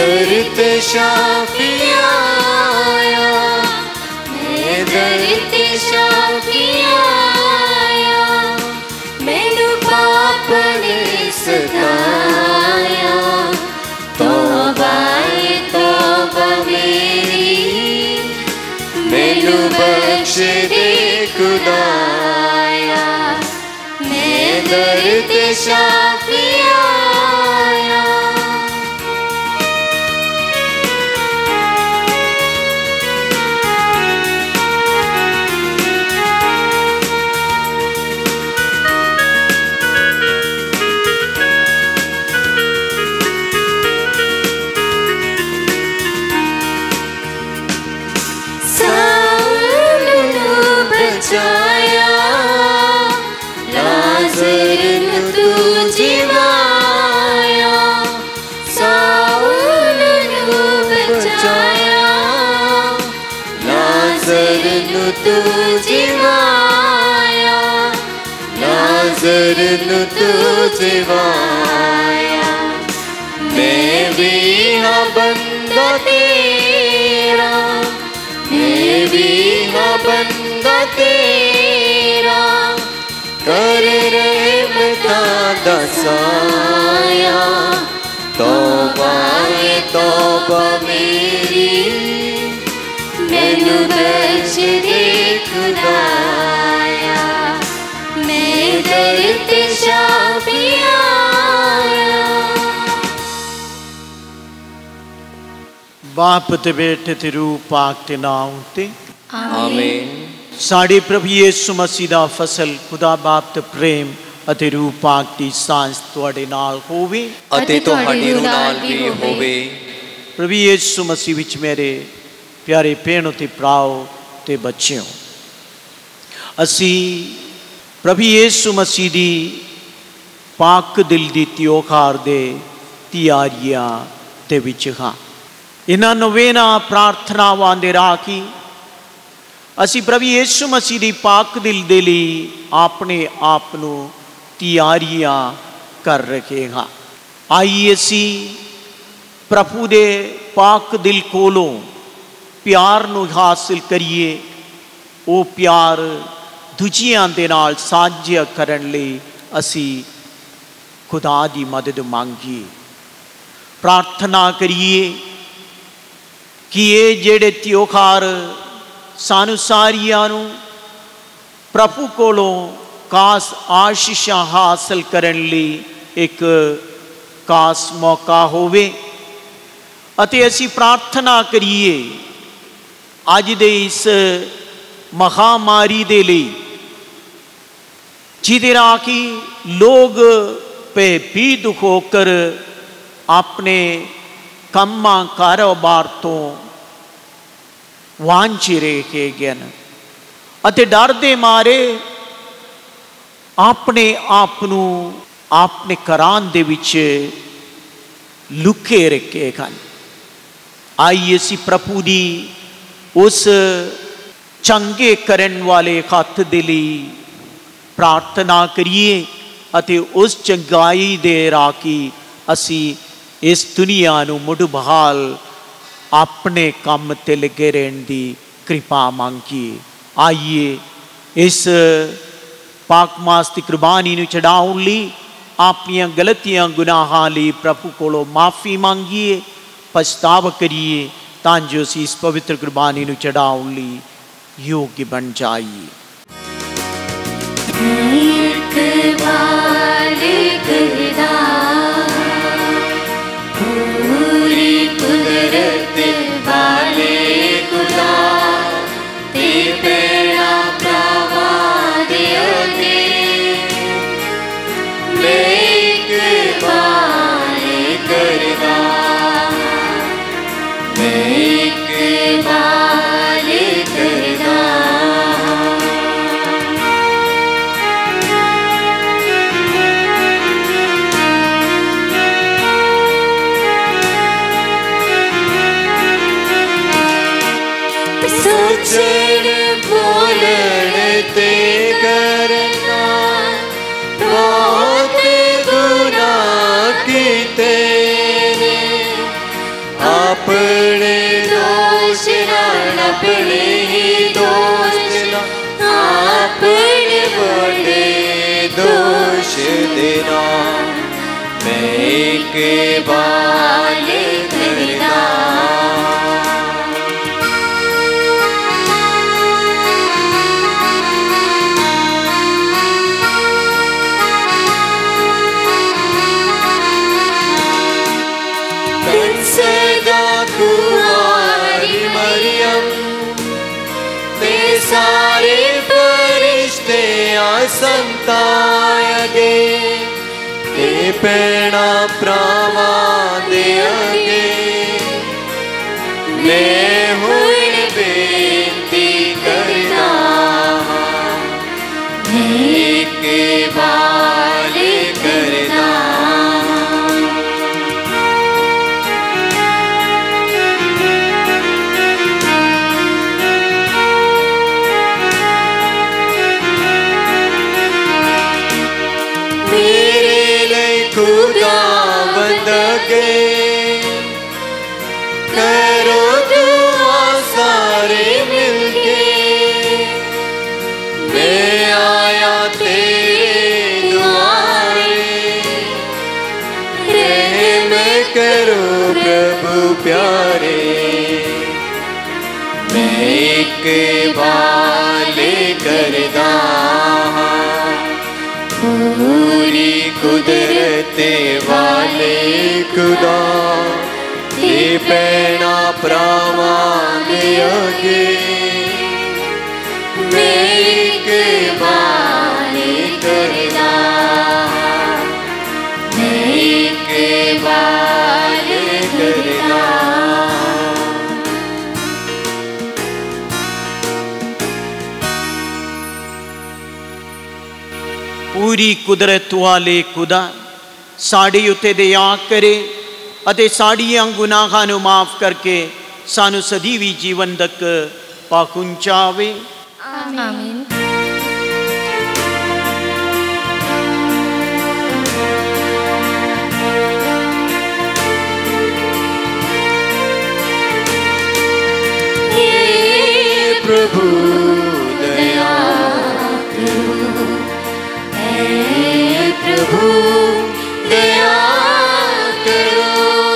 दर ते शाफी आया, मैं दर ते शाफी आया, मैनू पाप ने सताया, तौबा तौबा मेरी, मैनू बख्श दे खुदाया, मैं दर ते शाफी आया। बचाया, लाज़र नू तू जिवाया, साउल नू बचाया, लाज़र नू तू जिवाया, लाज़र नू तू जिवाया। मैं भी हाँ बंदा तेरा, मैं भी हाँ बंदा तेरा, कर रहमता दसाया, तौबा तौबा मेरी, मैनू बख्श दे खुदाया, मैं दर ते शाफी आया। बाप ते बेटे ते रूह पाक ते नाम ते आमीन। साढ़े प्रभु यीशु मसीह दा फसल खुदा बाप ते प्रेम अते रूह पाक दी सांस तुहाडे नाल होवे अते तुहाडी रूह नाल भी होवे। प्रभु यीशु मसीह विच मेरे प्यारे भैणो ते भराओ ते बच्चों, असी प्रभु यीशु मसीह दी पाक दिल दी त्योहार दे तियारियां दे विच हां। इन्हां नवेना प्रार्थनावां दे राही असी प्रभु यीशु मसीह दी पाक दिल दे लई अपने आप नूं तियारियां कर रहे हां। आइए असी प्रभु दे पाक दिल कोलों प्यार नूं हासिल करिए। वो प्यार दूजियां दे नाल साझा करन लई असी खुदा दी मदद मांगीए, प्रार्थना करिए कि ये जेड़े त्योहार सानू सारियां नूं प्रभु कोलों खास आशीषां हासिल करन लई एक खास मौका होवे। अते असी प्रार्थना करिए अज दे इस महामारी दे लई जिहदे राही लोग भयभीत होकर अपने कम्मां कारोबार तो वांझे रहे गए अते डर दे मारे अपने आप नूं अपने घरां दे विच लुके रखे हैं। आइए असी प्रभु दी उस चंगे करन वाले हथ दे लई प्रार्थना करिए अते उस चंगाई दे राही असी इस दुनिया नूं मुड़ बहाल अपने काम ते लगे रहन दी कृपा मांगिए। आइए इस पाक मास दी कुर्बानी नूं चढ़ाउण लई अपनियां गलतियां गुनाहां लई प्रभु कोलों माफ़ी मांगिए, पछतावा करिए तां जो असीं इस पवित्र कुर्बानी नूं चढ़ाउण लई योग्य बन जाइए। पूरी कुदरत वाले खुदा ते पैड़ा भरावा दे मैं एक बार करदा, मैं एक बार करदा। अपने दोष नाल अपने ही दोष नाल अपने बड़े दोष देना मैं एक बाल करना। सदा कुंवारी मरियम ते सारे फरिश्ते संतायगे ते पैना प्रावा दे अगे मैं हुण बेनती करना एक बाल करना। खुदा बंदगे करो दुआ सारे मिलके मैं आया तेरे दुआरे रहम करो प्रभु प्यारे मैं एक बाल करदा पूरी कुदरत वाले खुदा ते पैना प्रावा दे अगे मैं एक बाल करदा मैं एक बाल करदा। पूरी कुदरत वाले खुदा साड़ी उत्ते दया करे अते साड़ियां गुनाहां नूं माफ करके सानू सदीवी जीवन तक पहुंचावे। आमीन। प्रभु दया प्रभु दया करो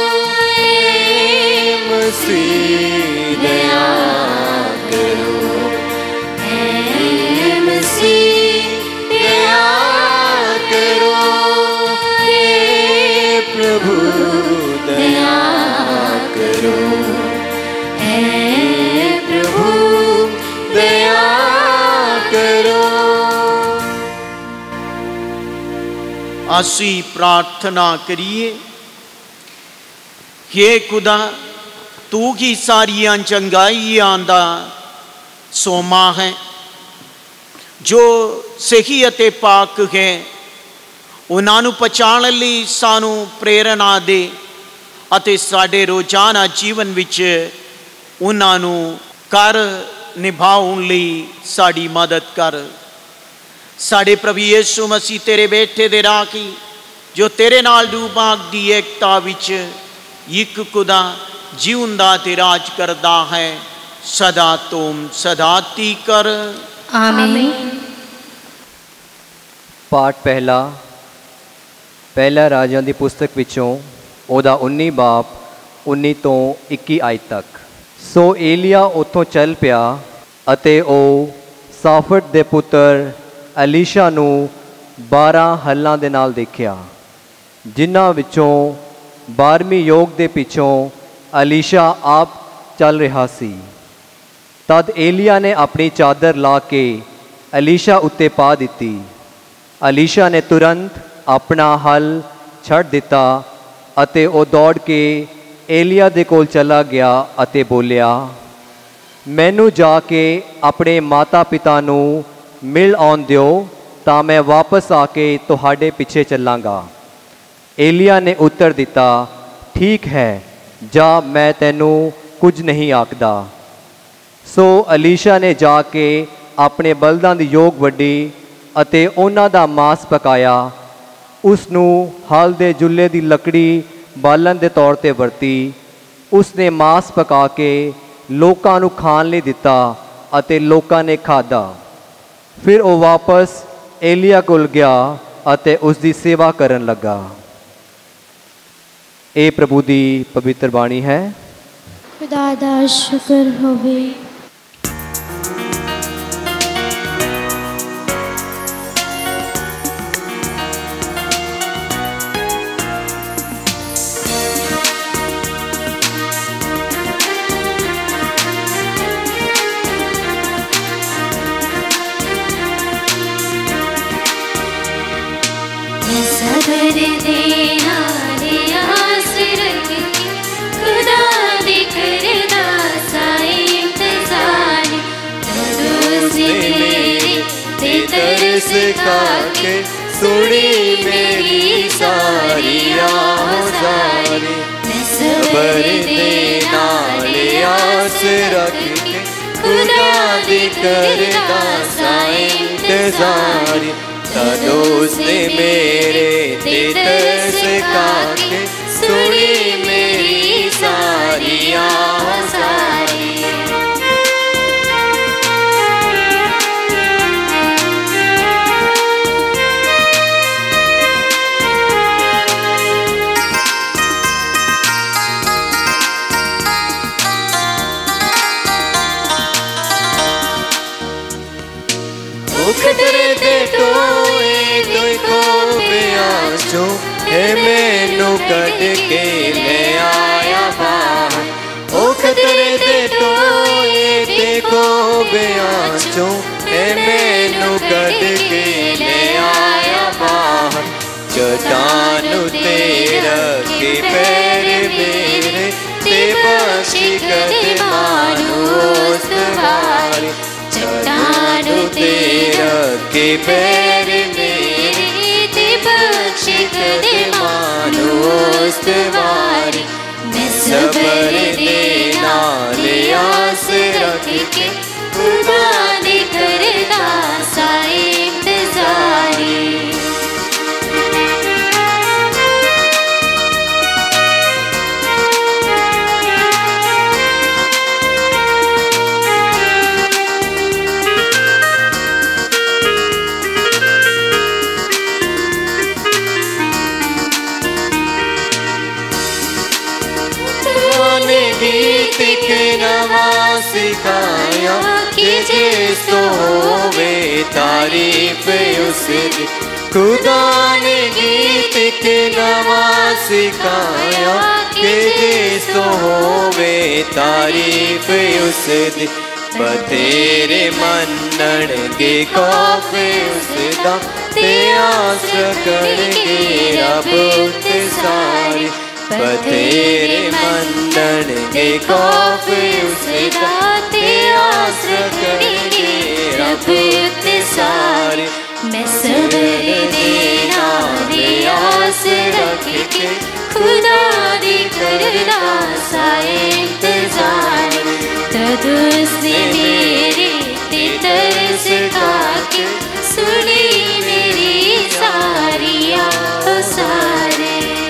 मसीह दया करो मसीह दया करो प्रभु दया करो प्रभु दया करो। आसी प्रार्थना करिए। हे खुदा तू ही सारियां चंगाइयां दा सोमा है जो सही अते पाक है उन्हां नूं पछाणन लई सानू प्रेरणा दे अते साडे रोजाना जीवन विच उन्हां नूं कर निभाउण लई साडी मदद कर। साडे प्रभु यीशु मसीह तेरे बेटे दे राखी जो तेरे नाल रूपाक दी एकता विच एक खुदा जीवंदा ते राज करदा है सदा तुम सदा तीकर। आमीन। पाठ पहला राजां दी पुस्तक विचों ओदा 19 बाप 19 तो 21 आयत तक। सो एलिया उतों चल पिया अते ओ साफट दे पुत्र अलीशा नूं 12 हल्लां दे नाल देखिया जिन्हां विचों 12वीं योग दे पिछों अलीशा आप चल रहा सी। तद एलिया ने अपनी चादर ला के अलीशा उत्ते पा दिती। अलीशा ने तुरंत अपना हल छड़ दिता अते ओ दौड़ के एलिया दे कोल चला गया अते बोलिया मैनू जाके अपने माता पिता नूं मिल आउण दिओ तां मैं वापस आके तुहाडे पिछे चलांगा। एलिया ने उत्तर दिता ठीक है जा मैं तैनू कुछ नहीं आखदा। सो अलीशा ने जाके अपने बलदां दी योग वड्डी अते उन्हां दा मांस पकाया उसनू हल दे जुल्ले दी लकड़ी बालन दे तौर ते वरती उसने मांस पका के लोकां नूं खाण लई दिता अते लोकां ने खाधा। फिर वो वापस एलिया कोल गया अते उसकी सेवा करन लगा। ये प्रभु दी पवित्र बाणी है। खुदा दा शुक्र होवे। तरस खाके सुनी मेरी सारी आज़ारी, मैं सबर दे नाल आस रख के खुदा दी करदा सा इंतज़ारी। तदों उसने मेरे ते तरस खाके सुनी मेरी सारी आज़ारी। खतरे दे टोए तुझको बेआसों है मैनू कट के ले आया बाहर। ओ खतरे दे टोए देखो बेआसों है मैनू कट के ले आया बाहर। चट्टान ते रखे पैर मेरे ते बख्शी कदमानू सवारी। चट्टान ते रखे पैर मेरे ते बख्शी कदमानू सवारी। मैं सबर दे नाल आस रख के खुदा दी करदा सा इंतज़ारी। गीत के नवा सिखाया कि जिसको होवे तारीफ उसकी। खुदा ने गीत के नवा सिखाया कि जिसको होवे तारीफ उसकी। बतेरे मनण के कौफे उसदा ते आस करके रब ते सारी। बतेरे मंडन के कौफे उसदा ते आस करके रब ते सारे। मैं सबर दे नाल आस रख के खुदा दी करदा सा इंतज़ार। तदों उसने मेरे ते तरस खाके सुनी मेरी सारी आज़ारी।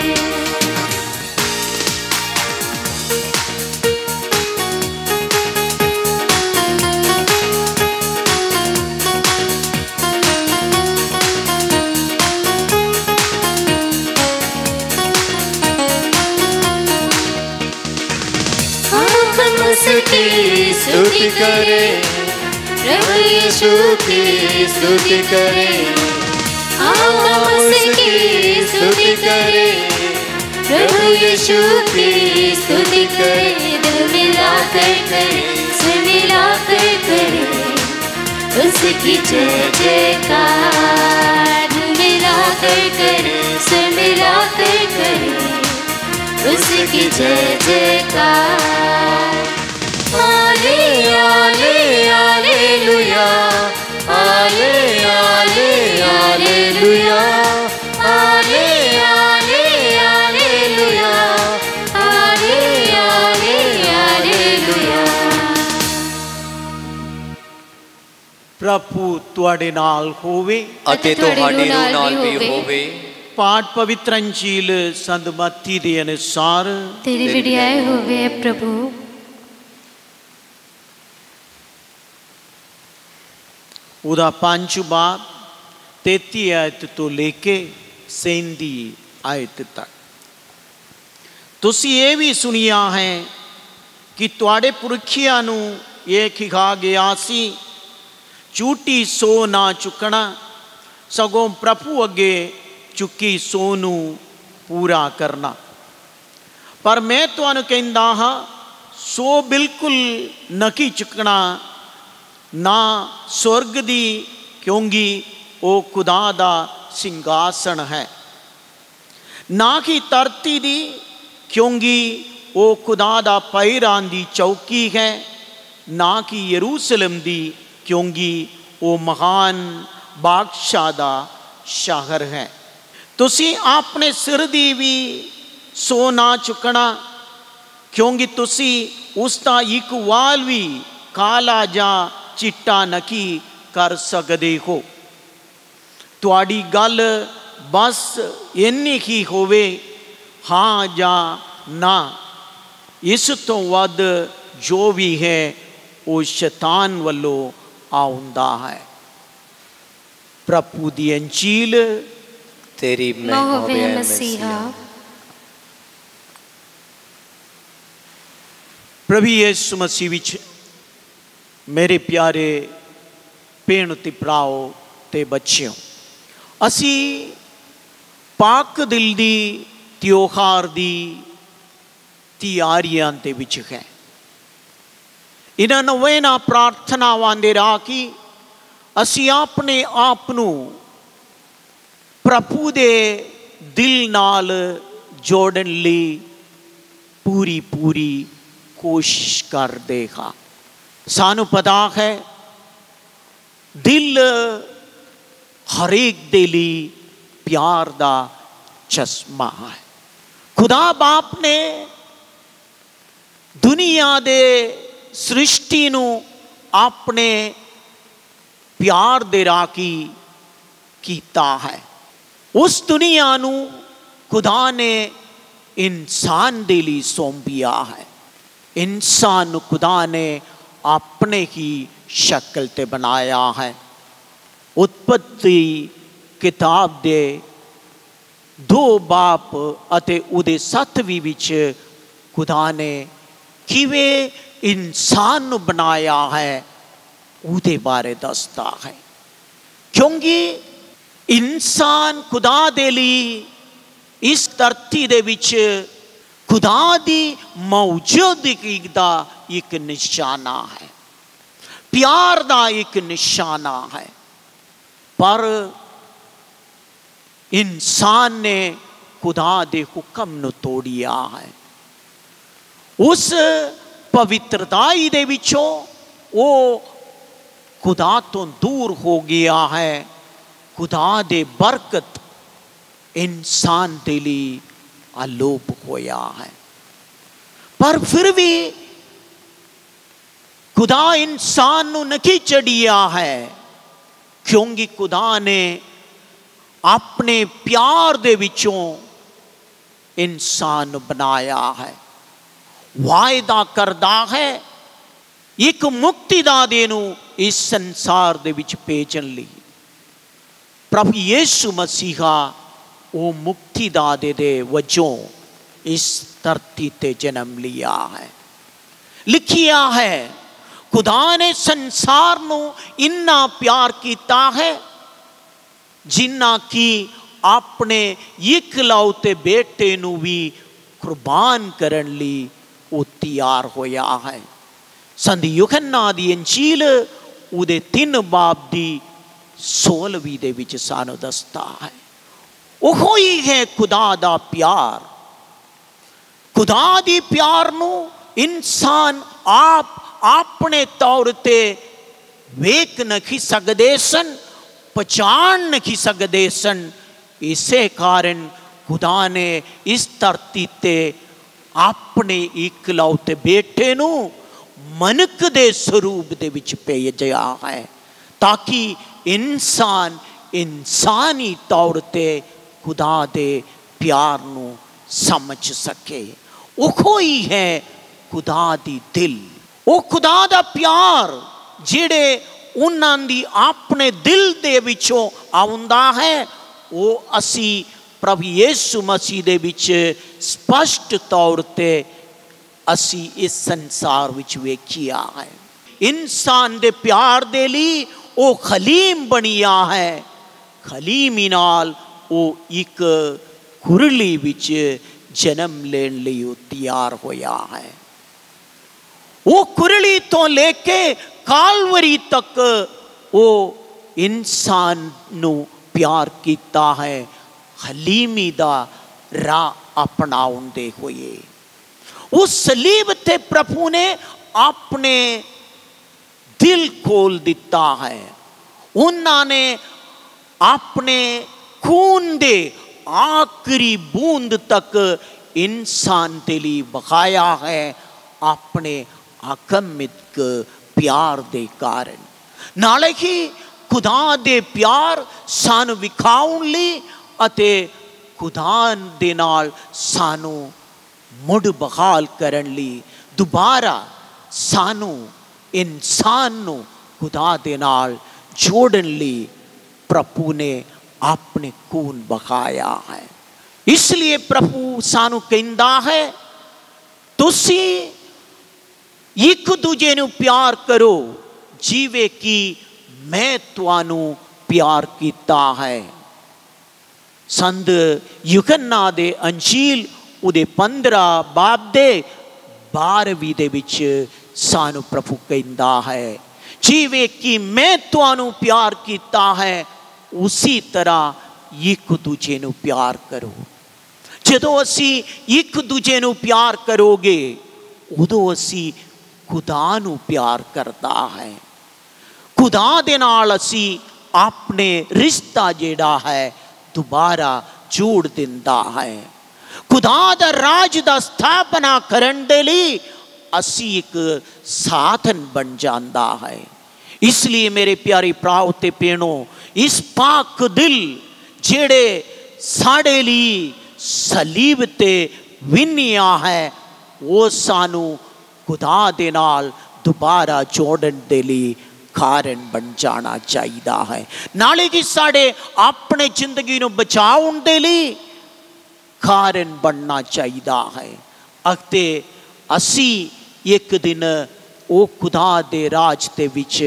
उसकी स्तुति करे प्रभु यीशु की स्तुति करे। हम उसकी स्तुति करे प्रभु यीशु की स्तुति करे। दिल मिला कर करे सिर मिला कर करे उसकी जय जयकार। दिल मिला कर करे सिर मिला कर करे उसकी जय जयकार। आले आले आलेलुया आले आले आलेलुया आले आले आलेलुया आले आले आलेलुया। प्रभु तुहाडे नाल होवे अते तुहाडे नाल भी होवे। पाठ पवित्र अंजील संत मत्ती ਦੇ ਅਨੁਸਾਰ तेरी विड़ियाई होवे है प्रभु। ਉਹਦਾ 5 ਬਾਬ 33 ਆਇਤ ਤੋਂ ਲੈ ਕੇ 37 ਆਇਤ ਤੱਕ। ਤੁਸੀਂ ਇਹ ਵੀ ਸੁਣਿਆ ਹੈ ਕਿ ਤੁਹਾਡੇ ਪੁਰਖਿਆਂ ਨੂੰ ਇਹ ਕਿਹਾ ਗਿਆ ਸੀ, ਝੂਠੀ ਸੌ ਨਾ ਚੁੱਕਣਾ, ਸਗੋਂ ਪ੍ਰਭੂ ਅੱਗੇ ਚੁੱਕੀ ਸੌ ਨੂੰ ਪੂਰਾ ਕਰਨਾ। ਪਰ ਮੈਂ ਤੁਹਾਨੂੰ ਕਹਿੰਦਾ ਹਾਂ, ਸੌ ਬਿਲਕੁਲ ਨਹੀਂ ਚੁੱਕਣਾ, ਨਾ स्वर्ग दी, क्योंकि वो खुदा दा सिंहासन है, ना कि धरती दी, क्योंकि वो खुदा दा पैरां दी चौकी है, ना कि यरूशलेम दी, क्योंकि वो महान बादशाह दा शहर है। तुसी अपने सिर दी भी सौ ना चुकना, क्योंकि तुसी उसका एक वाल भी काला जा चिट्टा नहीं कर सकते हो। तुहाडी गल बस इन्नी ही होवे, हाँ या ना, इस तो वध जो भी है वो शैतान वालों आउंदा है। प्रभु दी अंजील तेरी महिमा होवे मसीहा। प्रभु यीशु मसीह विच मेरे प्यारे भैन ते भराओ ते बच्चियों, असी पाक दिल दी त्योहार दी तैयारियां दे विच है। इन्हां नवें प्रार्थनावां दे राह की असी अपने आप नूं प्रभु दे दिल नाल जोड़न लई पूरी पूरी कोशिश करदे हां। सानू पता है दिल हरेक दे लई प्यार दा चश्मा है। खुदा बाप ने दुनिया दे सृष्टि नू अपने प्यार दे राही कीता है। उस दुनिया नू खुदा ने इंसान दे लई सौंपिया है। इंसान खुदा ने अपने ही शक्ल ते बनाया है। उत्पत्ति किताब दे 2 बाप अते उदे 7वीं विच खुदा ने किवें इंसान नूं बनाया है उदे बारे दसदा है। क्योंकि इंसान खुदा दे लई इस धरती दे विच खुदा दी मौजूदगी दा एक निशाना है, प्यार दा एक निशाना है। पर इंसान ने खुदा दे हुक्म नूं तोड़िया है। उस पवित्रताई दे विचों वो खुदा तो दूर हो गया है। खुदा दे बरकत इंसान दे लई आलोप होया है। पर फिर भी खुदा इंसान नूं नहीं चढ़िया है, क्योंकि खुदा ने अपने प्यार दे विचों इंसान बनाया है। वायदा करदा है एक मुक्तिदाते नूं इस संसार दे विच भेजण लई। प्रभु यीशु मसीहा वो मुक्तिदाते दे वजों इस धरती ते जन्म लिया है। लिखिया है खुदा ने संसार नूं इन्ना प्यार कीता है जिन्ना कि अपने इकलौते बेटे नूं भी कुर्बान करन लई वो तैयार होया है। संत यूहन्ना दी अंजील उदे 3 बाब दी 16वीं दे विच सानू दसदा है। ओहो ही है खुदा दा प्यार। खुदा दी प्यार नूं इंसान आप अपने तौर ते वेख नहीं सकदे सन, पहचान नहीं सकदे सन। इसे कारण खुदा ने इस धरती ते अपने इकलौते बेटे नूं मनुख दे स्वरूप दे विच भेजिया है, ताकि इंसान इंसानी तौर ते खुदा दे प्यार नू समझ सके। वो ही है खुदा दी दिल, वो खुदा दा प्यार जिहड़े उन्हां दी अपने दिल दे विचों आउंदा है, वो असी प्रभु यीशु मसीह दे विच स्पष्ट तौर ते असी इस संसार विच वेखिया है। इंसान दे प्यार दे लई वो खलीम बनिया है, खलीमी नाल वो एक कुरली विच जन्म लेन लई तैयार होया है। वो कुरली तो लेके कालवरी तक वो इंसान नू प्यार कीता है, खलीमी दा राह अपनाउंदे होए। उस सलीब ते प्रभु ने अपने दिल खोल दिता है। उन्होंने अपने खून दे आखिरी बूंद तक इंसान के लिए बहाया है, अपने अगमित प्यार दे कारण। नाले ही खुदा दे प्यार सानू विखाउण लई अते खुदा दे नाल सानू मुड़ बहाल करन लई, दोबारा सानू इंसान नू खुदा दे नाल जोड़न लई प्रभु ने अपने खून बहाया है। इसलिए प्रभु सानू कहंदा है, तुसी एक दूजे नू प्यार करो जिवे कि मैं तुहानू प्यार कीता है। संत यूहन्ना दे अंजील उदे 15 बाब दे 12वीं दे विच सानू प्रभु कहंदा है, जिवे कि मैं तुहानू प्यार कीता है उसी तरह एक दूजे नू प्यार करो। जदों असी एक दूजे नू प्यार करोगे उदों असी खुदा नू प्यार करता है। खुदा दे नाल असी अपने रिश्ता जेड़ा है दोबारा जोड़ दिंदा है। खुदा दा राज दा स्थापना करन दे लई असी एक साधन बन जांदा है। इसलिए मेरे प्यारे भराओ ते भैणो, इस पाक दिल जेड़े साडे लई सलीब ते विन्निया है, वो सानू खुदा दे नाल दोबारा जोड़न दे लई कारण बन जाना चाहिदा है। नाले कि साडे अपने जिंदगी नू बचाउण दे लई कारण बनना चाहिदा है। अगते असी एक दिन वो खुदा दे राज दे विच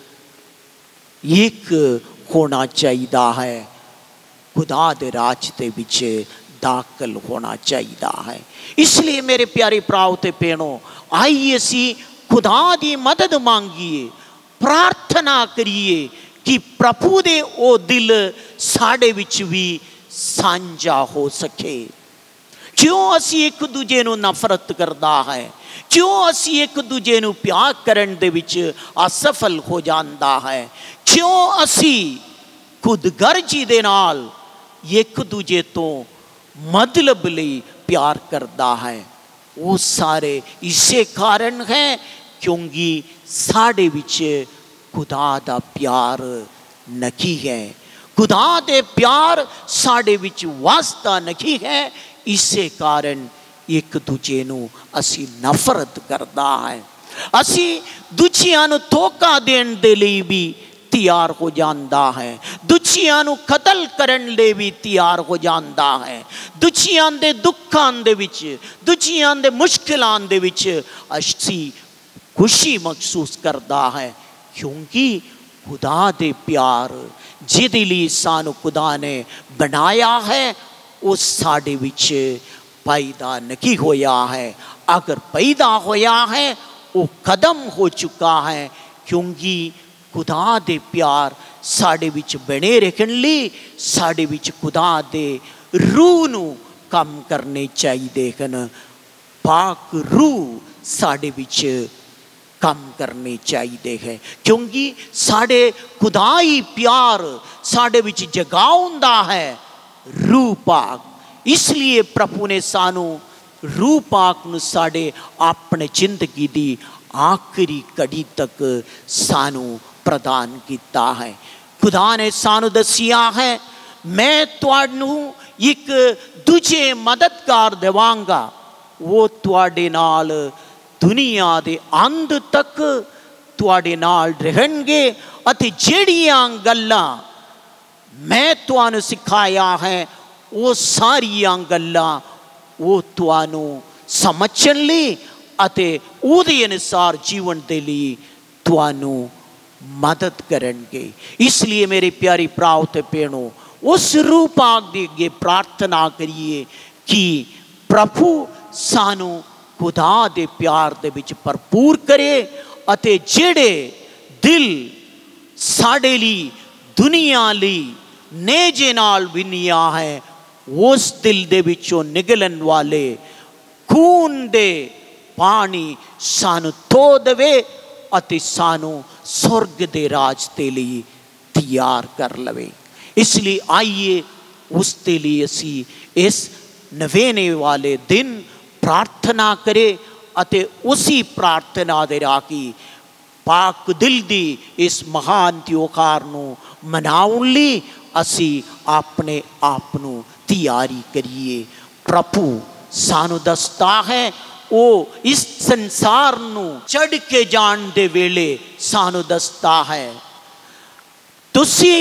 एक होना चाहिदा है, खुदा दे राज दे विच दाखल होना चाहिदा है। इसलिए मेरे प्यारे भराओ ते भैणो, आइए असी खुदा दी मदद मांगिए, प्रार्थना करिए कि प्रभु दे ओ दिल साडे विच भी सांझा हो सके। क्यों असी एक दूजे नू नफरत करदा है, क्यों असी एक दूजे नू प्यार करन दे विच असफल हो जांदा है, क्यों असी खुदगर्जी दे नाल एक दूजे तो मतलब लई प्यार करदा है। वो सारे इसे कारण है क्योंकि साडे विच खुदा दा प्यार नहीं है, खुदा दे प्यार साडे विच वास्ता नहीं है। इसे कारण एक दूजे नू असी नफरत करदा है, असी दूजियां नू धोखा देण दे लई भी तैयार हो जाता है, दूजियां नू कतल करन ले भी तैयार हो जाता है, दूजियां दे दुखां दे विच, दूजियां दे मुश्किलां दे विच असी खुशी महसूस करता है। क्योंकि खुदा दे प्यार जिहदे लई सानू खुदा ने बनाया है वो साडे विच पैदा नहीं होया है। अगर पैदा होया है वो कदम हो चुका है, क्योंकि खुदा दे प्यार साडे विच बने रहन लई साडे विच खुदा दे रूह नू कम करने चाहिए हन, पाक रूह साडे विच कम करने चाहिए है। क्योंकि साडे खुदाई प्यार साडे विच जगाउंदा है रूह पाक। इसलिए प्रभु ने सानू रूह पाक नू साडे अपने जिंदगी दी आखिरी कड़ी तक सानू प्रदान किया है। खुदा ने सानू दसिया है मैं तुहानू एक दूजे मददगार देवांगा, वो तुहाडे नाल दुनिया दे अंत तक तुहाडे नाल रहणगे अते जेड़ियां गल्लां मैं तुहानू सिखाया है वो सारियां गल्लां वो तुहानू समझण लई अते उहदे अनुसार जीवन दे लई तुहानू मदद करनगे। इसलिए मेरे प्यारे भराओ ते भैणों, उस रूपाग दे अगे प्रार्थना करिए कि प्रभु सानू खुदा दे प्यार दे विच भरपूर करे अते जेड़े दिल साडे लई दुनिया लई नेजे नाल विनिया है, उस दिल दे विचों निकलन वाले खून दे पानी सानू धो देवे अते सानू स्वर्ग दे राज दे लई तैयार कर लवे। इसलिए आइए उस दे लई असी इस नवेने वाले दिन प्रार्थना करे अते उसी प्रार्थना दे राही पाक दिल दी इस महान त्योहार नू मनाउण लई असी अपने आप नू तैयारी करिए। प्रभु सानू दसदा है वो इस संसार नू चढ़ के जान दे वेले सानू दसदा है तुसी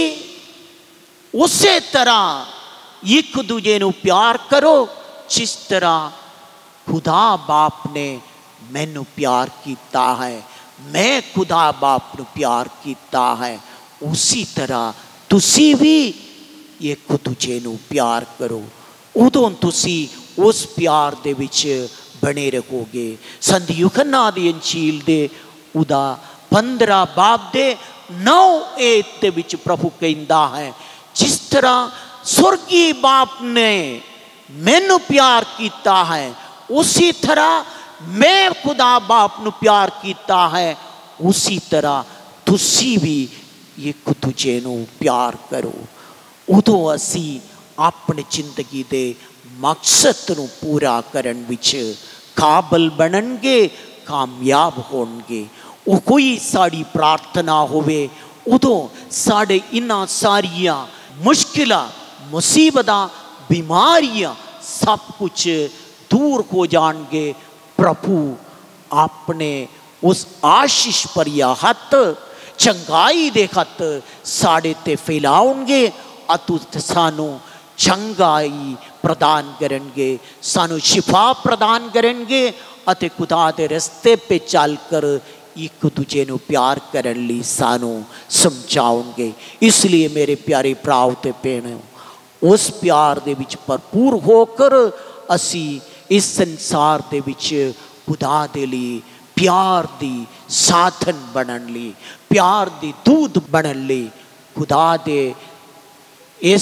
उसे तरह एक दूजे नू प्यार करो जिस तरह खुदा बाप ने मैनू प्यार कीता है, मैं खुदा बाप नू प्यार कीता है, उसी तरह तुसी भी एक दूजे नू प्यार करो। उदों तुसी उस प्यार दे विच बने रहोगे। संत यूहन्ना दी अंजील दे उदा 15 बाब दे 9 ऐत दे विच प्रभु कहंदा है, जिस तरह स्वर्गीय बाप ने मैनू प्यार कीता है उसी तरह मैं खुदा बाप नू प्यार कीता है, उसी तरह तुसी भी एक दूजे नू प्यार करो। उदों असी अपनी जिंदगी दे मकसद नू पूरा करन विच काबल बननगे, कामयाब होणगे। वो कोई साड़ी प्रार्थना होवे उदों साडे इन्हां सारियां मुश्किलां मुसीबतां बीमारियां सब कुछ दूर हो जाएंगे। प्रभु अपने उस आशीष भरिया हथ चंगाई दे हथ साढ़े ते फैलाओगे अतुत सानू चंगाई प्रदान करेंगे, सानू शिफा प्रदान करेंगे अते खुदा दे रस्ते पे चलकर एक दूजे नू प्यार करन लई सानू समझाओगे। इसलिए मेरे प्यारे भराओ ते भैणों, उस प्यार दे विच भरपूर होकर असी इस संसार दे विच खुदा दे लई प्यार दी साधन बनन लई, प्यार दी दूध बनन लई, खुदा दे इस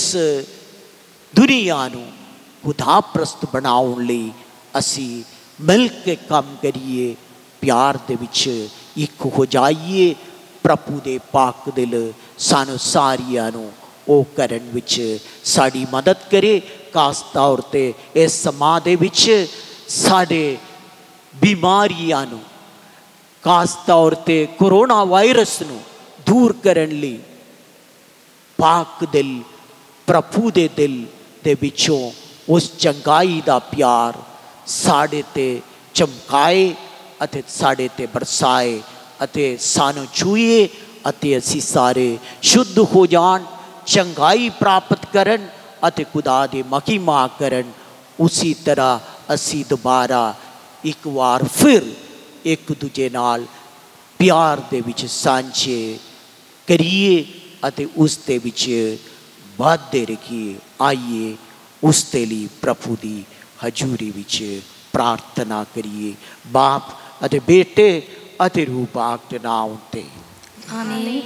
दुनिया नू खुदा प्रस्त बनाउण लई असी मिल के काम करिए, प्यार दे विच एक हो जाइए। प्रभु दे पाक दिल सानू सारियां नू ओ करन विच साड़ी मदद करे। खास तौर ते इस समां दे विच साडे बीमारियां नू, खास तौर ते कोरोना वायरस नू दूर करन लई पाक दिल प्रभु दे दिल दे विचों उस चंगाई दा प्यार साडे ते चमकाए अते साडे ते बरसाए अते सानू छूए अते असी सारे शुद्ध हो जान, चंगाई प्राप्त करन अते खुदा दी महिमा करन। उसी तरह असी दोबारा एक बार फिर एक दूजे नाल प्यार दे विच सांझे करिए अते उस दे विच वादे रखिए। आइए उस दे लई प्रभु दी हजूरी विच प्रार्थना करिए। बाप अते बेटे अते रूह पाक दे नाम ते आमीन।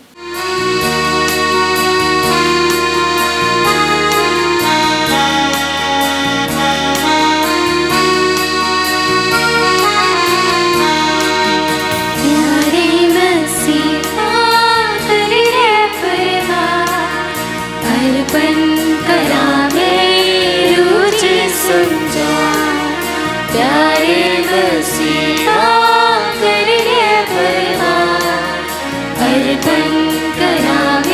प्यारे मसीहा कर ले परवान, अर्पण करा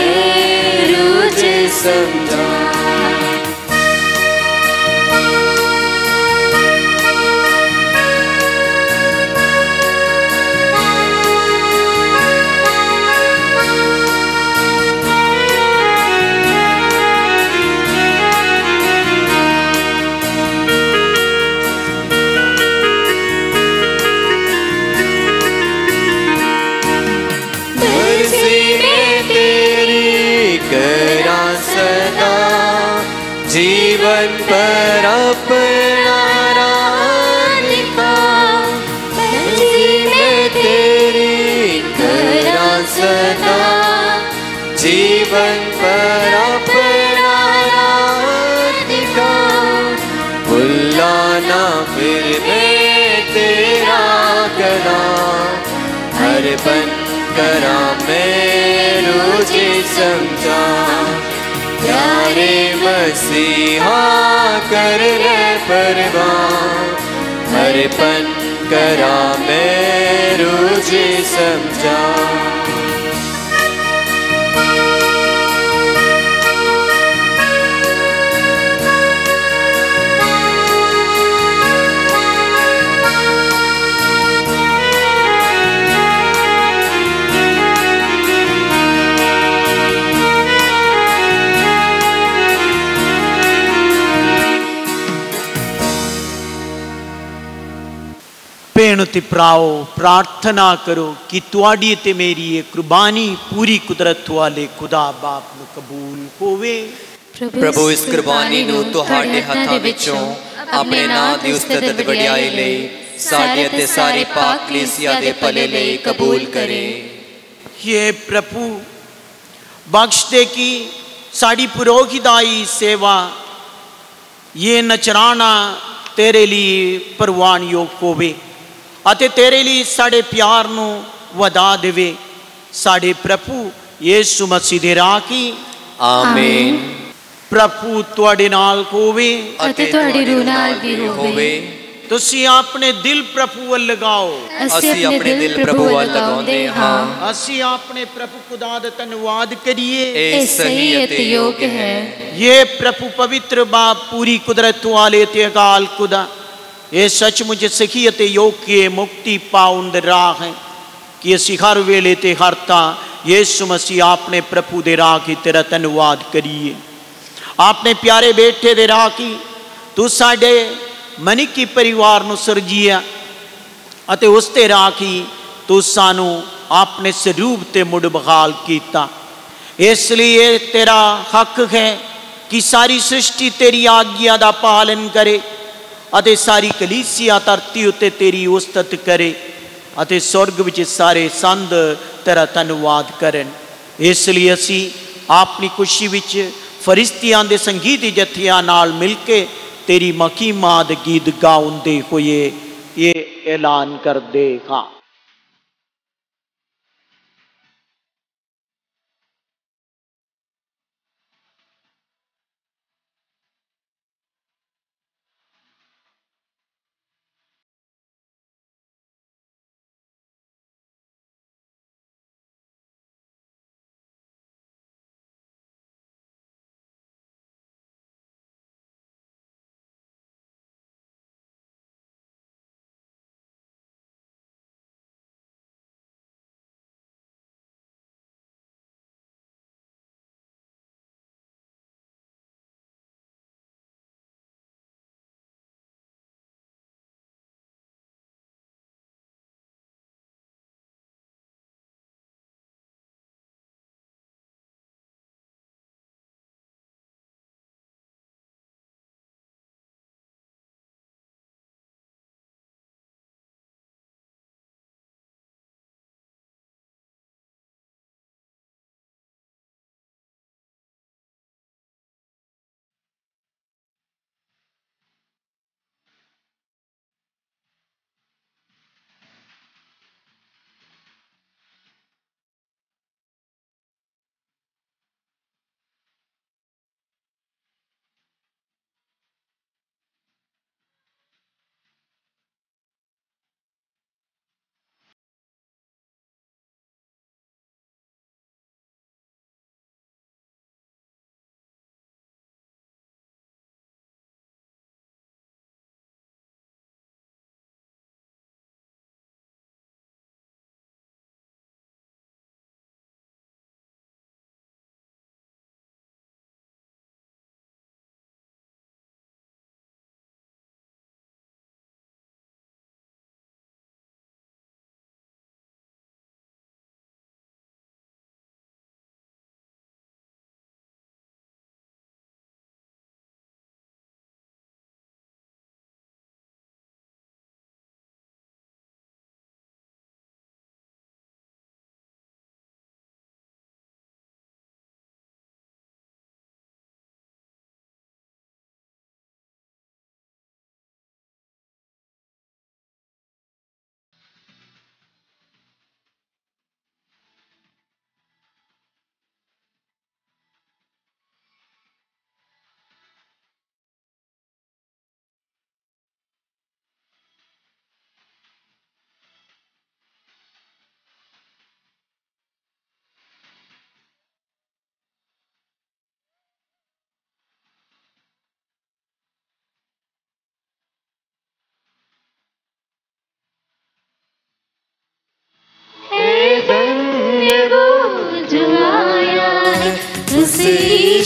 जीवन पर अपना राह दिखा, मैं तेरी करा सदा, जीवन पर अपना राह दिखा, भुलाना फिर मैं तेरा करा, अर्पण करा मैं रुझे समझा, प्यारे मसीहा कर ले परवान, अर्पण करा मैं रुझे समझा। ਭੈਣ ਤੇ ਭਰਾਓ, प्रार्थना करो कि तुहाडी ते मेरी ये कुर्बानी पूरी कुदरत वाले खुदा बाप ਨੂੰ ਕਬੂਲ ਹੋਵੇ। प्रभु इस कुर्बानी ਨੂੰ ਤੁਹਾਡੇ ਹੱਥਾਂ ਵਿੱਚੋਂ ਆਪਣੇ ਨਾਂ ਦੀ ਉਸਤਤ ਤੇ ਵਡਿਆਈ ਲਈ ਸਾਡੇ ਅਤੇ ਸਾਰੇ ਪਾਕ ਕਲੀਸਿਆ ਦੇ ਭਲੇ ਲਈ ਕਬੂਲ ਕਰੇ। ये प्रभु बख्श दे कि साड़ी पुरोहिताई सेवा ये नचराना तेरे लिए परवान योग होवे ਅਤੇ तेरे लिए साढ़े प्यार ਨੂੰ ਵਧਾ ਦੇਵੇ। ਸਾਡੇ प्रभु ਯीशु मसीह ਦੇ ਰਾਹ ਕੀ ਆਮੀਨ। प्रभु ਤੁਹਾਡੇ ਨਾਲ ਹੋਵੇ ਅਤੇ ਤੁਹਾਡੀ ਰੂਹ ਨਾਲ ਵੀ ਹੋਵੇ। ਤੁਸੀਂ ਆਪਣੇ ਦਿਲ प्रभु ਵੱਲ ਲਗਾਓ। ਅਸੀਂ ਆਪਣੇ ਦਿਲ प्रभु ਵੱਲ ਲਗਾਉਂਦੇ ਹਾਂ। ਅਸੀਂ ਆਪਣੇ प्रभु खुदा ਦਾ ਧੰਨਵਾਦ ਕਰੀਏ। ਇਹ ਸਹੀ ਅਤੇ ਯੋਗ ਹੈ। ये प्रभु पवित्र बाप पूरी कुदरत वाले ते अकाल खुदा ये सचमुच सही ਅਤੇ योग्य मुक्ति पाउन दी राह है कि ਅਸੀਂ हर वेले ते हर तां यीशु मसीह अपने प्रभु दे राह की तेरा धन्यवाद करिए। अपने प्यारे बेटे दे राह की तू साडे मनिकी परिवार ਨੂੰ ਸਰਜੀਆ ਅਤੇ ਉਸ ਤੇ ਰਾਹ की तू सानू अपने स्वरूप ते मुड़ बहाल कीता। इसलिए तेरा हक है कि सारी सृष्टि तेरी आज्ञा का पालन करे ਅਤੇ सारी कलीसिया धरती उत्ते तेरी उस्तत करे ਅਤੇ स्वर्ग विच सारे संत तेरा धन्यवाद करन। इसलिए असी अपनी खुशी विच फरिश्तियां दे संगीत जत्थियां नाल मिल के तेरी महिमा दे गीत गाउंदे होए ये ऐलान करदे हां।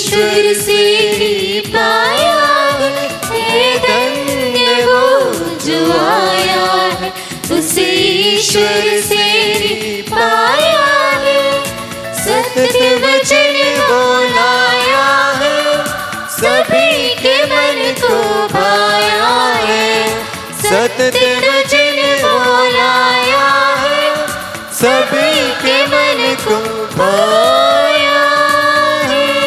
ईश्वर से ही पाया है, हे धन्य वो जो आया है, उसे ईश्वर से ही पाया है। सत्य वचन बोलाया है, सभी के मन को भाया है। सत्य वचन बोलाया है, सभी के मन को भाया है।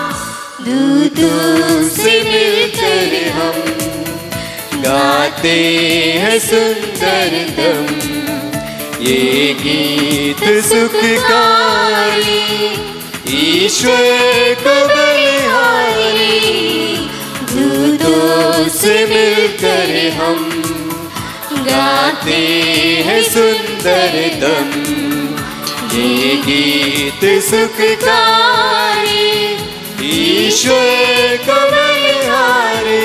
दूतों से मिलकर हम गाते हैं सुंदरतम ये गीत सुखकारी, ईश्वर को बलिहारी। दूतों से मिलकर हम गाते हैं सुंदरतम ये गीत सुखकारी, ईश्वर को बलिहारी।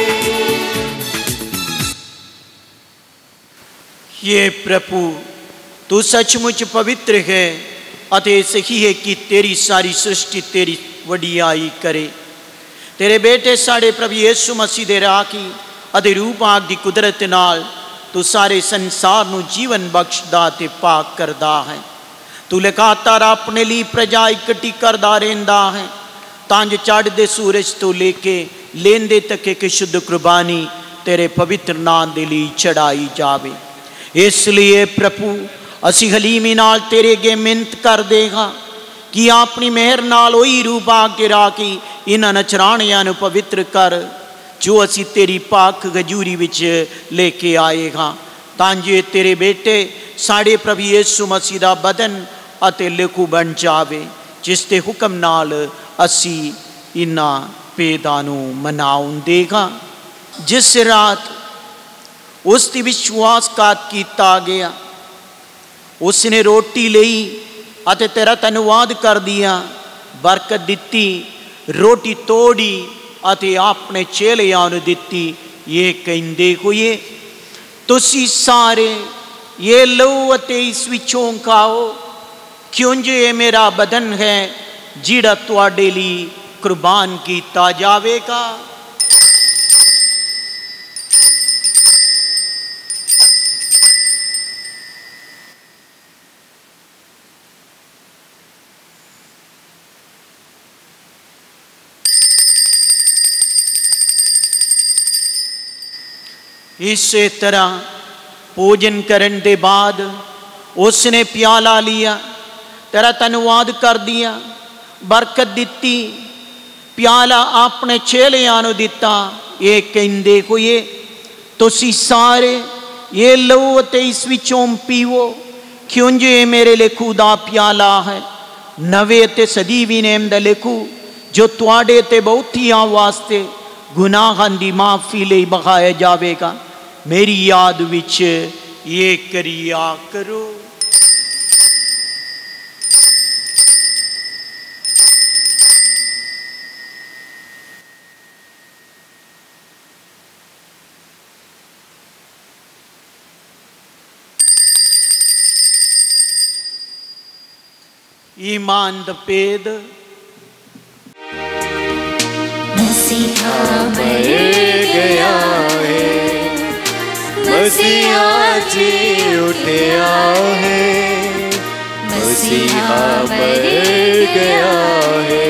ये प्रभु तू सचमुच पवित्र है, अतः सही है कि तेरी सारी सृष्टि तेरी वडियाई करे। तेरे बेटे साढ़े प्रभु यीशु मसीह दे राखी अति रूप आग दी कुदरत नाल तू सारे संसार नू जीवन बख्शदा ते पाक करदा है। तू लगातार अपने लिए प्रजा इकट्ठी करदा रहिंदा है, तांज चढ़दे सूरज तो लेके लेंदे तक एक शुद्ध कुर्बानी तेरे पवित्र नाम दे लिए चढ़ाई जावे। इसलिए प्रभु असी हलीमी नाल तेरे अगे मिन्नत कर देगा कि अपनी मेहर नाल ओही रूप आके राखी इन्हां नचराणियां नूं पवित्र कर जो असी तेरी पाक गजूरी विच लेके आएगा, तांजे तेरे बेटे साढ़े प्रभु यीशु मसीह दा बदन अते लहू बन जावे, जिस दे हुक्म नाल असी इन्हां भेदां नूं मनाउण देगा। जिस रात उस दी विश्वासघात कीता गया, उसने रोटी लई अते तेरा धन्यवाद कर दिया, बरकत दिती, रोटी तोड़ी अते अपने चेलियां नूं दिती। ये कहंदे होए तुसी सारे ये लो अते इस विचों खाओ, क्योंकि ये मेरा बदन है जिहड़ा तुहाडे लई कुर्बान कीता जावेगा। इस तरह भोजन करने के बाद उसने प्याला लिया, तेरा धन्यवाद कर दिया, बरकत दिती, प्याला अपने चेलियां नूं दिता। ये कहंदे होए तुसी सारे ये लो ते इस विचों पीवो, क्योंकि ये मेरे लेखू दा प्याला है, नवे ते सजीवी नेम दा लेखू जो तुहाडे ते बहुतियां वास्ते गुनाहां दी माफ़ी लई बहाया जावेगा। मेरी याद विच ये करिया करो। ईमान दा पेद। मसीहा मर गया है, मसीहा जी उठया है, मसीहा मर गया है,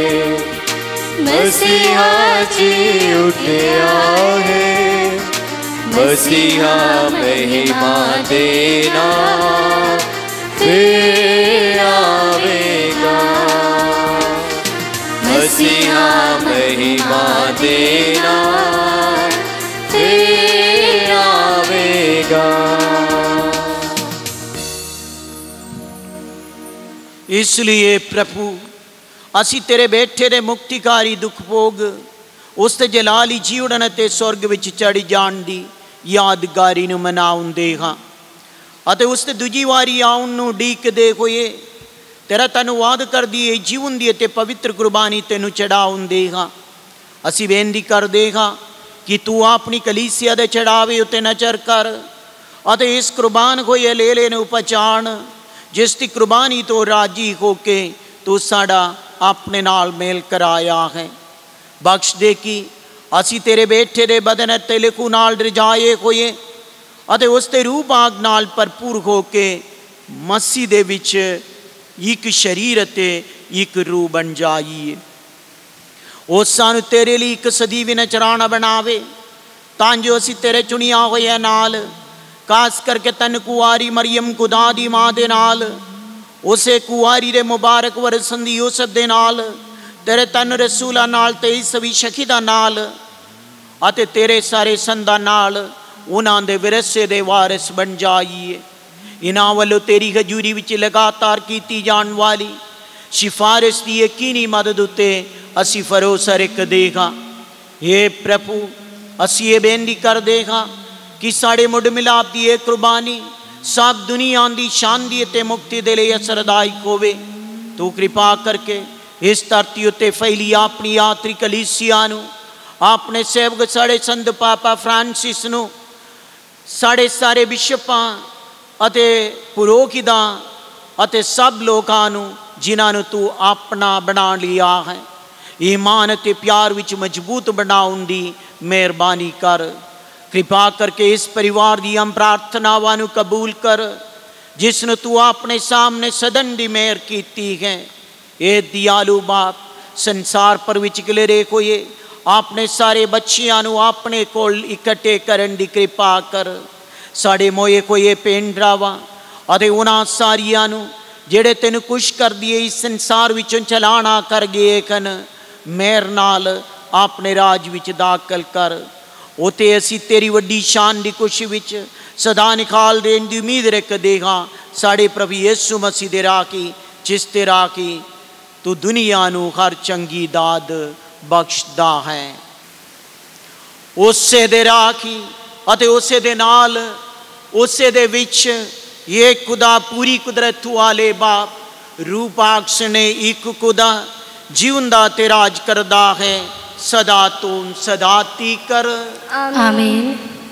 मसीहा जी उठया है, मसीहा महिमा देना फिर आवेगा, मसीहा महिमा देना फिर आवेगा। इसलिए प्रभु असी तेरे बेटे दे मुक्तिकारी दुख भोग उस ते जलाली जीवड़न ते स्वर्ग विच चढ़ जाण दी यादगारी नूं मनाउंदे हां अते उस ते दूजी वारी आउण नूं उडीकदे होए तेरा धन्नवाद कर दिए जीवन दी ते पवित्र कुर्बानी तेनू चढ़ाउंदे हां। असी बेनती करदे हां कि तू अपनी कलीसिया दे चढ़ावे उत्ते नजर कर अते इस कुर्बान होए लेले नूं पहचान जिस दी कुर्बानी तो राजी होके तू साडा अपने नाल मेल कराया है। बख्श दे कि असी तेरे बेटे दे बदन ते लिखू नाल रजाए होए अते उसते रूह भाग नाल भरपूर हो के मसीह दे विच एक शरीर ते एक रूह बन जाइए। ਉਹ ਸਾਨੂੰ तेरे लिए एक सदीवी नचराना बनावे ਤਾਂ ਜੋ ਅਸੀਂ तेरे चुनिया होया नाल खास करके तन कुआरी मरियम खुदा दी मां दे नाल उसे कुआरी दे मुबारक वरसंदी यूसुफ दे नाल तेरे तन रसूला नाल ते सभी शहीदा नाल अते तेरे सारे संदा नाल उन्हां दे विरसे दे वारिस बन जाइए। इन्हां वल्लों तेरी हजूरी विच लगातार कीती जाण वाली सिफारिश दी यकीनी मदद उत्ते असी भरोसा रख देगा। हे प्रभु असी ये बेनती कर देगा कि साढ़े मुढ़ मिलाप दी ये कुर्बानी सब दुनिया दी शांति ते मुक्ति दे लिए असरदायक होवे। तू कृपा करके इस धरती उत्ते फैली अपनी यात्री कलीसिया नू अपने सेवक साढ़े संत पापा फ्रांसिस नू साढ़े सारे बिशपां अते पुरोहितां अते सब लोकां नू जिन्हां नू तू अपना बना लिया है ईमान ते प्यार विच मजबूत बनाउण दी मेहरबानी कर। कृपा करके इस परिवार दी हम प्रार्थनावां नू कबूल कर जिसनू तू अपने सामने सदन दी मेहर कीती है। ए दयालु बाप संसार पर विच गिलरे होए अपने सारे बच्चियां नू अपने कोल इकट्ठे करन दी कृपा कर। साढ़े मोए कोई पेंडरावां अते उन्हां सारियां नू जेड़े तेन खुश कर दिए इस संसार विचों चलाना कर गए कन मेहर नाल अपने राज विच दाखल कर। उते असी तेरी वड्डी शान दी खुशी विच सदा निखाल देन दी उम्मीद रख देगा। साढ़े प्रभु यीशु मसीह दे राह की जिसते राह की तू दुनिया नू हर चंगी दाद बख्शदा है। उसे दे राह की अते उसे दे नाल उसे दे विच ये खुदा पूरी कुदरत वाले बाप रूपाक्ष ने एक खुदा जीवंदा ते राज करदा है सदा तुम सदा तीकर। आमीन।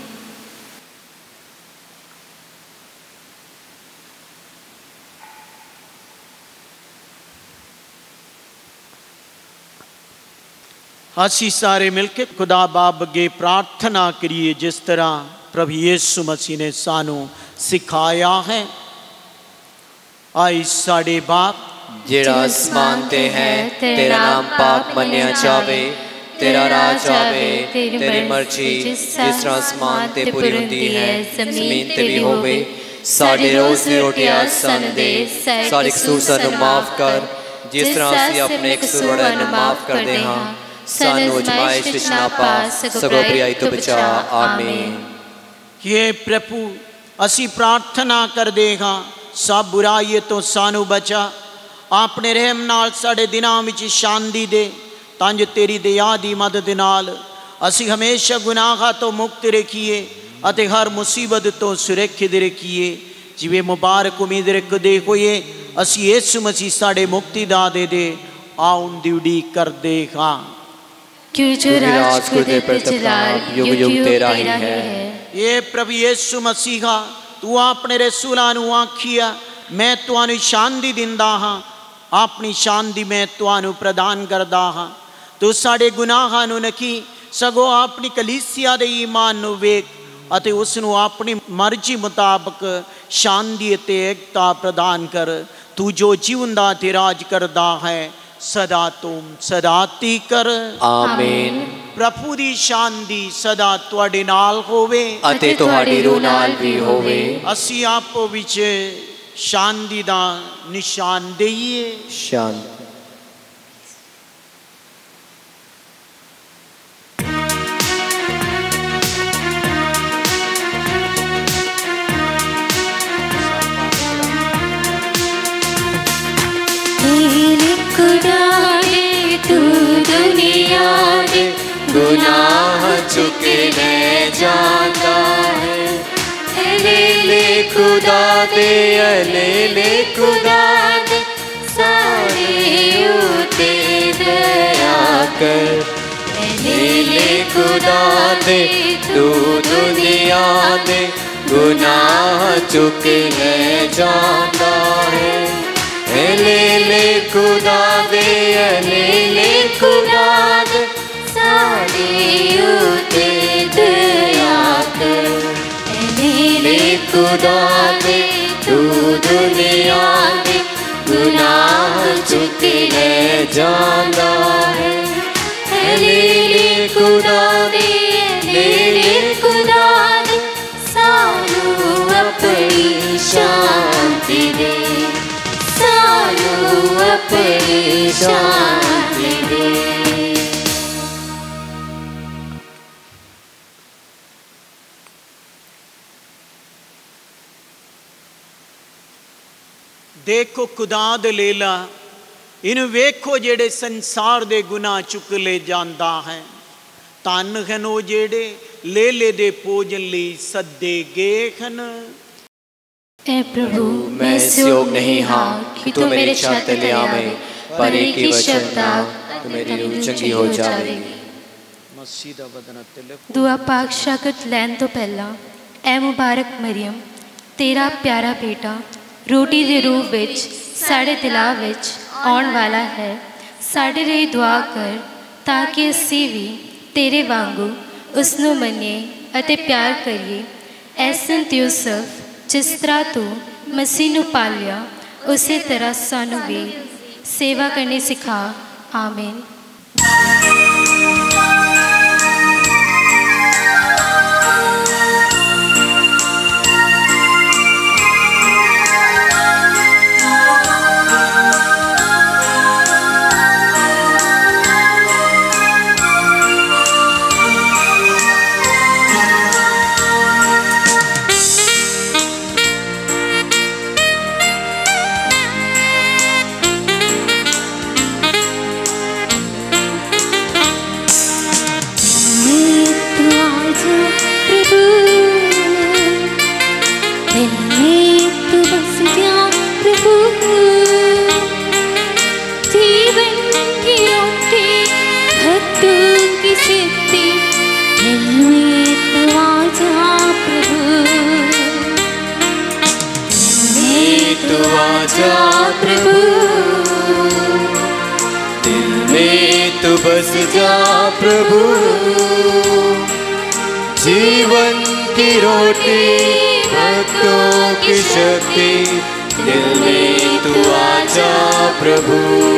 असी सारे मिलके खुदा बाप अगे प्रार्थना करिए जिस तरह प्रभु यीशु मसीह ने सानू सिखाया है। आई साडे बाप जेड़ा आसमान ते है तेरा नाम पाक मन्या जावे तेरा राज आवे तेरी मर्जी जिस तरह आसमान ते पूरी हुंदी है जमीन ते भी होवे। साडे रोज़ दी रोटी अज सानू दे साडे कसूर सानू माफ कर जिस तरह असी अपने कसूरवारां नू माफ करदे हां सानू अजमाइश विच ना पा सगों बुराई तो बचा। आमीन। ये प्रभु असी प्रार्थना कर देगा सब बुराई तो सानू बचा अपने रहम नाल साडे दिनां विच शांति दे तां जो तेरी दया दी मदद नाल असी हमेशा गुनाहां तो मुक्त रखिए अते हर मुसीबत तो सुरक्षित रखिए। जिवें मुबारक उम्मीद रखदे होए असी यीशु मसीह साडे मुक्ति दा दे आउण दी उडीक करदे हां। क्यों जो राज खुदे पर जलाल युग युग तेरा ही है। ये प्रभु यीशु मसीहा तू अपने रसूलां नू आखिया मैं तुहानू शांति दिंदा हां अपनी शांति मैं तुहानू प्रदान करदा हां। तू साडे गुनाहां नू नखी सगों अपनी कलीसिया दे ईमान नू वेख अते उसनू अपनी मर्जी मुताबक शांति ते एकता प्रदान कर। तू जो जीवंदा ते राज करदा है सदा तुम सदा तीकर। आमीन। प्रभु दी शांति सदा तुहाडे नाल होवे अते तुहाडी रूह नाल भी होवे। असी आपो विच शांति दा निशान देइए। शांति। गुनाह चुके ले जाता है। ले खुदा दे ले खुदा दे सारे उते दया कर। ले खुदा दे तू दुनिया दे गुनाह चुक ले जाता है। ले खुदा दे ले खुदा दे जांदा है। ले ले खुदा दे, ले ले खुदा दे, सानू अपनी शांति दे, सानू अपनी शांति दे। देखो खुदा दे लेला, इन वेखो जेड़े संसार दे गुनाह चुक ले जांदा है। धन हन ओ जेड़े लेले दे भोजन लई सद्दे गए हन। ऐ प्रभु मैं इस योग नहीं हाँ कि तू मेरी छत ले आवे, पर एक ही वचन दा तो मेरी रूह चंगी हो जावेगी। मसीह दा वदन ते लिखो। दुआ पाक शक्त लैन तो पहला, ऐ मुबारक मरियम, तेरा प्यारा बेटा रोटी दे रूप विच साढ़े दिलां विच आउण वाला है। साढ़े लिए दुआ कर ताकि असीं भी तेरे वांगू उसनूं मन्नीए अते प्यार करिए। ऐ संत यूसुफ, जिस तरह तू मसीह नूं पालिया, उसी तरह सानू भी सेवा करनी सिखा। आमीन। बस जा प्रभु, जीवन की रोटी भक्तों की शक्ति, दिल में तू आजा प्रभु।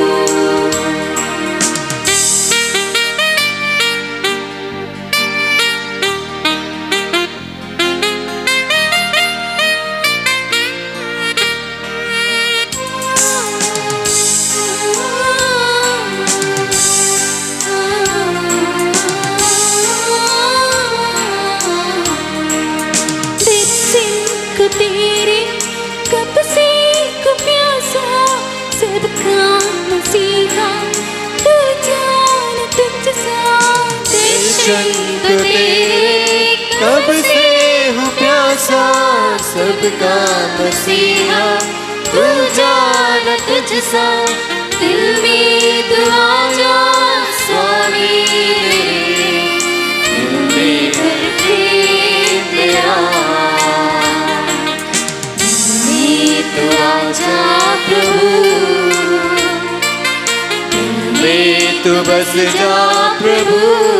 शंक तेरे कब से हूँ प्यासा, सबका मसीहा तू जान तुझसा, दिल में तू आजा स्वामी मेरे, दिल में धड़के तेरा, दिल में तू आजा प्रभु, दिल में तू बस जा प्रभु,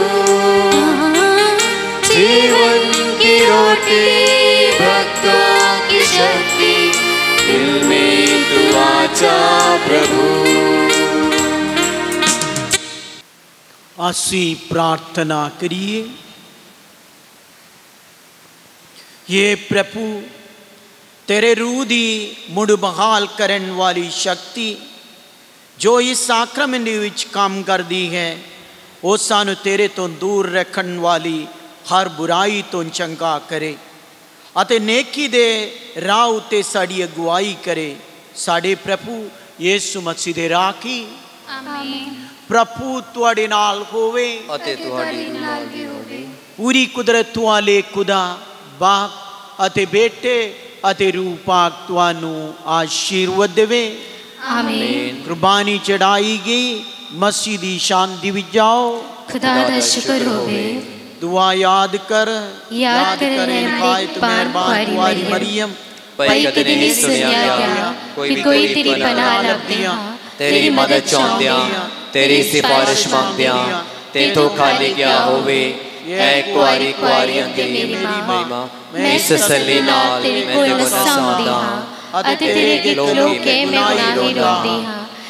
जीवन की रोटी भक्तों की शक्ति, दिल में तू आजा प्रभु। आसी प्रार्थना करिए। ये प्रभु तेरे रूह दी मुड़ बहाल करन वाली शक्ति जो इस साक्रमेंट विच काम करदी है, वो सानू तेरे तो दूर रखन वाली हर बुराई तो चंगा करे अते नेकी दे राह उते साड़ी अगुवाई करे। साडे प्रभु यीशु मसीह दे राखी आमीन। प्रभु तुहाडे नाल होवे अते तुहाडी नाल भी होवे। पूरी कुदरत वाले खुदा बाप अते बेटे अते रूह पाक तुहानू आशीर्वाद देवे। आमीन। कुर्बानी चढ़ाई गई मसीह दी शांति विच जाओ। खुदा दा शुक्र होवे। दुआ याद कर निहायत मेहरबान कुंवारी मरियम, पई कदे नहीं सुनिया गया कि कोई तेरी पनाह लभदियां, तेरी मदद चाहदियां, तेरी सिफारिश मांगदियां, तेथों खाली गया होवे। ऐ कुआरी कुआरियां दी मेरी मां, मैं इस तसल्ली नाल मैं तेरे कोल सादा हां अते तेरे लोके मैं गुनाही रोंदी हां।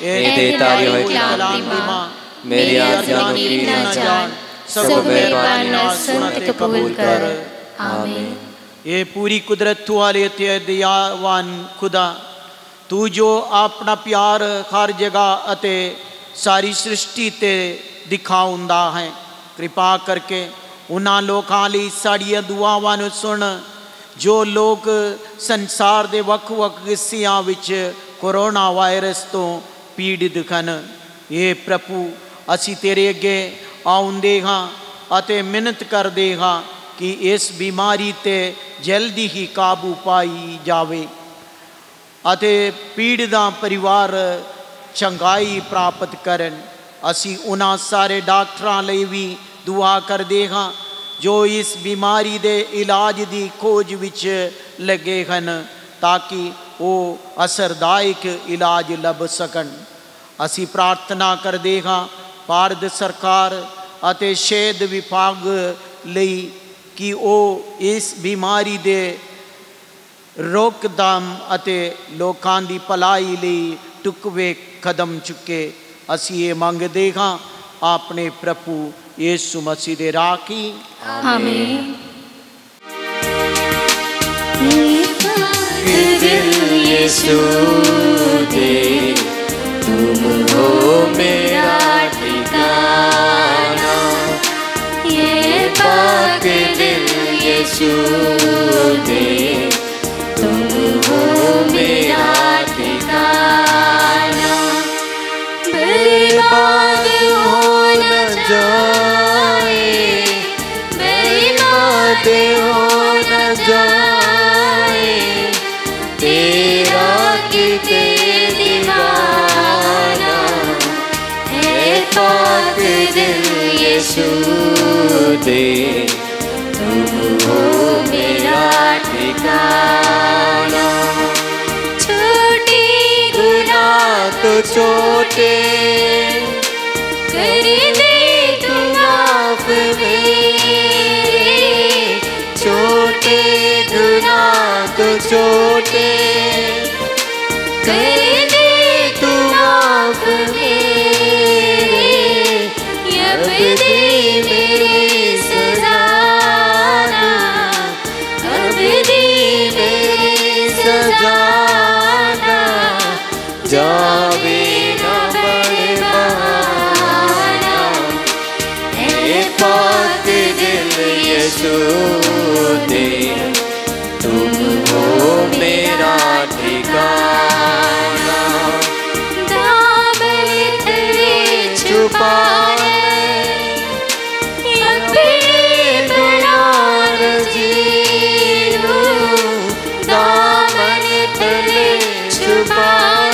दे तारी होए कलाम दी मां मेरी आर्ज़ां की ना जान सब मेहरबानी नाल सुन ते कबूल कर आमीन। ये पूरी कुदरत वाले ते दयावान खुदा तू जो अपना प्यार हर जगह अते सारी सृष्टि ते दिखाउंदा है कृपा करके उन्हां लोकां लई साड़ियां दुआवां नूं सुन जो लोग संसार दे वख-वख हिस्सियां विच कोरोना वायरस तो पीड़ित हन। ये प्रभु असी तेरे अगे आउंदे हां अते मिन्नत करदे हां कि इस बीमारी ते जल्दी ही काबू पाई जावे अते पीड़ितां परिवार चंगाई प्राप्त करन। असी उन्हां सारे डॉक्टरां लई भी दुआ करदे हां जो इस बीमारी दे इलाज दी खोज विच लगे हन ताकि वो असरदायक इलाज लभ सकन। असी प्रार्थना करदे हां भारत सरकार अते सेहत विभाग लई कि वो इस बीमारी दे रोकथाम अते लोकां दी भलाई लई टुकवे कदम चुके। असी ये मंगदे हां अपने प्रभु यीशु मसीह दे राखी आमीन। दिल यीशु दे तुम हो मेरा ठिकाना ये पाक दिल यीशु दे तुम हो मेरा ठिकाना बर्बाद हो न जाए बर्बाद हो न जाए तेरा किते दीवाना है पाक दिल यीशु दे तुम हो मेरा ठिकाना छोटे गुनाह तो छोटे कर दे तू माफ मेरे छोटे गुनाह तो छोटे कर दे तू माफ मेरे अब दे मेरी सजाना अब दे मेरी सजाना जावे ना बड़े बहाना है पाक दिल यीशु दे तुम हो मेरा ठिकाना दामन तेरे छुपा अपने प्यार जीरो दामन तेरे छुपा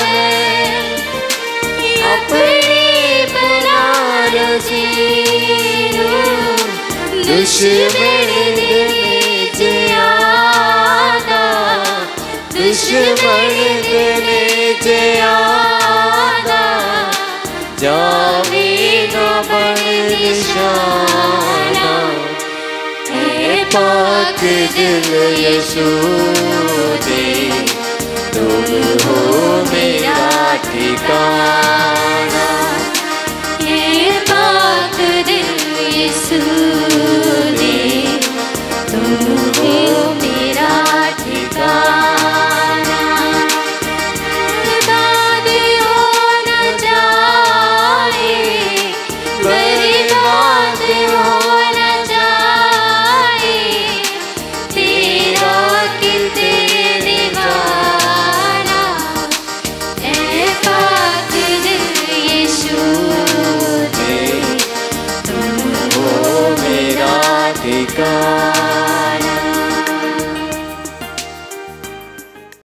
अपने प्यार जीरो दुश्मन दुश्मन गले ज्यादा जावे ना बन निशाना है पाक दिल यीशु दे तुम हो मेरा ठिकाना ये पाक दिल यीशु दे तुम हो मेरा ठिकाना ठिकाना